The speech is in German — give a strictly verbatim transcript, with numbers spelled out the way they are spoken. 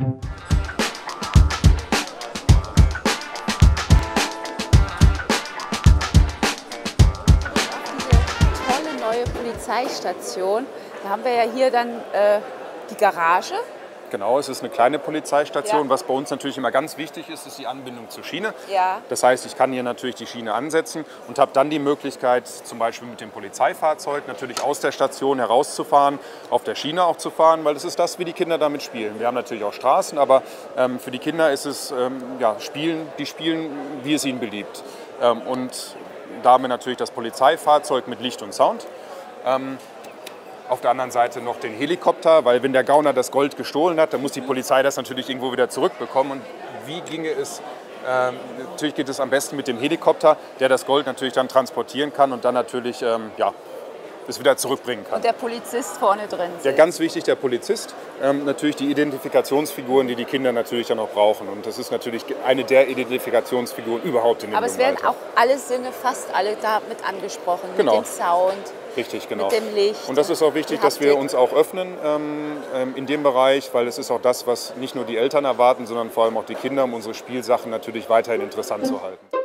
Tolle neue Polizeistation. Da haben wir ja hier dann äh, die Garage. Genau, es ist eine kleine Polizeistation. Ja. Was bei uns natürlich immer ganz wichtig ist, ist die Anbindung zur Schiene. Ja. Das heißt, ich kann hier natürlich die Schiene ansetzen und habe dann die Möglichkeit, zum Beispiel mit dem Polizeifahrzeug natürlich aus der Station herauszufahren, auf der Schiene auch zu fahren, weil das ist das, wie die Kinder damit spielen. Wir haben natürlich auch Straßen, aber ähm, für die Kinder ist es ähm, ja, Spielen, die spielen, wie es ihnen beliebt. Ähm, und da haben wir natürlich das Polizeifahrzeug mit Licht und Sound. Ähm, Auf der anderen Seite noch den Helikopter, weil wenn der Gauner das Gold gestohlen hat, dann muss die Polizei das natürlich irgendwo wieder zurückbekommen. Und wie ginge es? Ähm, natürlich geht es am besten mit dem Helikopter, der das Gold natürlich dann transportieren kann und dann natürlich ähm, ja, es wieder zurückbringen kann. Und der Polizist vorne drin sitzt. Ja, ganz wichtig, der Polizist. Ähm, natürlich die Identifikationsfiguren, die die Kinder natürlich dann auch brauchen. Und das ist natürlich eine der Identifikationsfiguren überhaupt in dem Aber es werden Alter. auch alle Sinne, fast alle da mit angesprochen. Genau. Mit dem Sound. Richtig, genau. Mit dem Licht. Und das ist auch wichtig, die dass wir Haptik. uns auch öffnen ähm, ähm, in dem Bereich, weil es ist auch das, was nicht nur die Eltern erwarten, sondern vor allem auch die Kinder, um unsere Spielsachen natürlich weiterhin interessant zu halten.